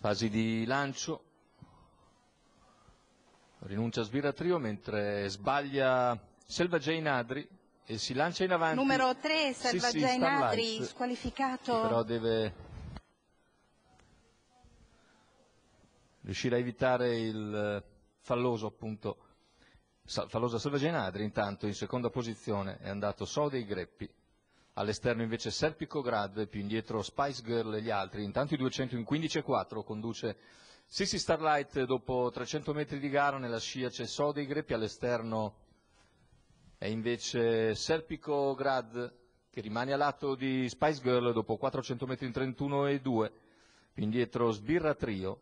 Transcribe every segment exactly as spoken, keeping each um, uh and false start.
Fasi di lancio, rinuncia a Sbirratrio mentre sbaglia Selvaggei Nadri e si lancia in avanti. Numero tre, Selvaggei Nadri, Starlight, squalificato. che però deve riuscire a evitare il falloso, appunto, fallosa Selvaggei Nadri. Intanto in seconda posizione è andato So dei Greppi. All'esterno invece Serpico Grad, più indietro Spice Girl e gli altri. Intanto i duecento in quindici e quattro conduce Sissi Starlight dopo trecento metri di gara. Nella scia c'è So dei Greppi, all'esterno è invece Serpico Grad che rimane a lato di Spice Girl dopo quattrocento metri in trentuno e due. Più indietro Sbirratrio,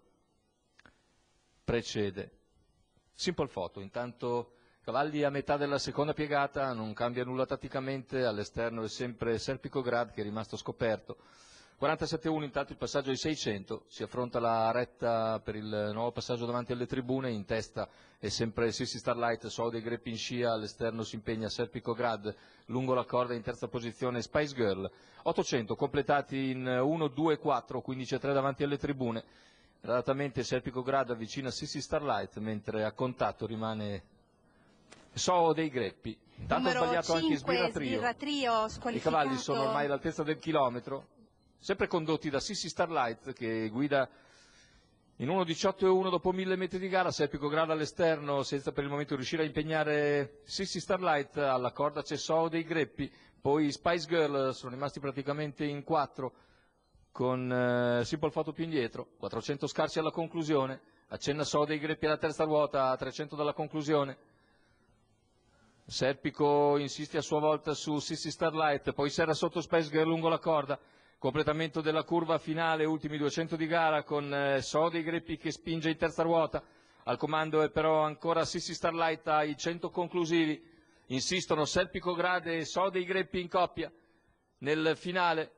precede Simple Photo. Intanto cavalli a metà della seconda piegata, non cambia nulla tatticamente, all'esterno è sempre Serpico Grad che è rimasto scoperto. quarantasette uno intanto il passaggio ai seicento, si affronta la retta per il nuovo passaggio davanti alle tribune, in testa è sempre Sissi Starlight, So dei Greppi in scia, all'esterno si impegna Serpico Grad, lungo la corda in terza posizione Spice Girl. ottocento completati in uno, due, quattro, quindici e tre davanti alle tribune. Gradatamente Serpico Grad avvicina Sissi Starlight mentre a contatto rimane So dei Greppi. Intanto ha sbagliato anche Sbirratrio. Sbirratrio I cavalli sono ormai all'altezza del chilometro, sempre condotti da Sissi Starlight che guida in uno diciotto e uno dopo mille metri di gara. Serpico Grad all'esterno senza per il momento riuscire a impegnare Sissi Starlight. Alla corda c'è So dei Greppi, poi Spice Girl, sono rimasti praticamente in quattro con eh, Simple Photo più indietro. quattrocento scarsi alla conclusione, accenna So dei Greppi alla terza ruota a trecento dalla conclusione. Serpico insiste a sua volta su Sissi Starlight, poi serra sotto Spice Girl lungo la corda. Completamento della curva finale, ultimi duecento di gara con eh, So dei Greppi che spinge in terza ruota. Al comando è però ancora Sissi Starlight ai cento conclusivi. Insistono Serpico Grad e So dei Greppi in coppia. Nel finale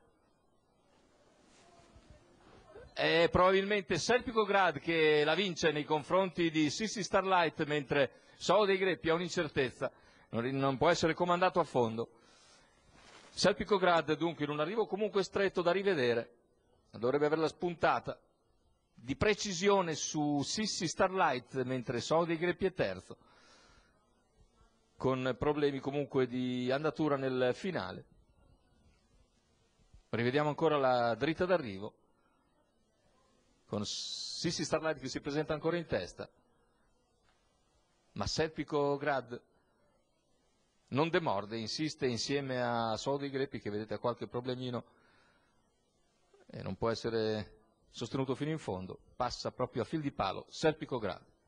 è probabilmente Serpico Grad che la vince nei confronti di Sissi Starlight, mentre So dei Greppi ha un'incertezza. Non può essere comandato a fondo. Serpico Grad dunque in un arrivo comunque stretto da rivedere, dovrebbe averla spuntata di precisione su Sissi Starlight, mentre So dei Greppi è terzo, con problemi comunque di andatura nel finale. Rivediamo ancora la dritta d'arrivo con Sissi Starlight che si presenta ancora in testa, ma Serpico Grad non demorde, insiste insieme a So dei Greppi che vedete ha qualche problemino e non può essere sostenuto fino in fondo. Passa proprio a fil di palo Serpico Grad.